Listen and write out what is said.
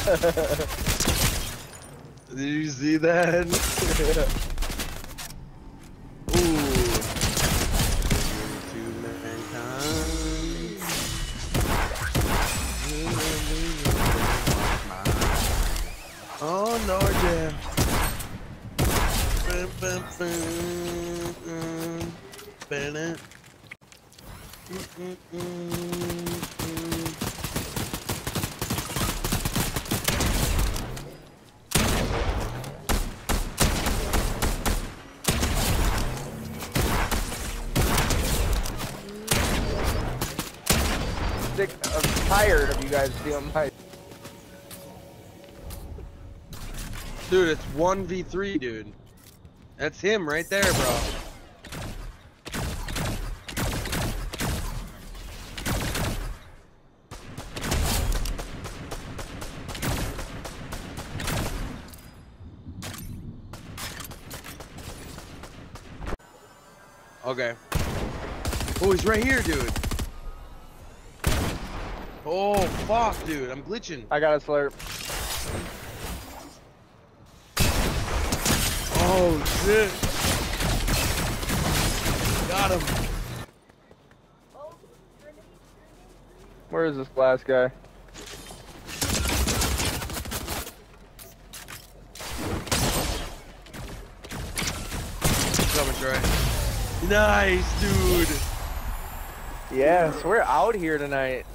Did you see that? Ooh. To mankind. Oh Lord, yeah. I'm tired of you guys stealing my. Dude, it's 1v3, dude. That's him right there, bro. Okay. Oh, he's right here, dude. Oh, fuck, dude. I'm glitching. I got a slurp. Oh, shit. Got him. Where is this last guy? Coming, Troy. Nice, dude. Yes, we're out here tonight.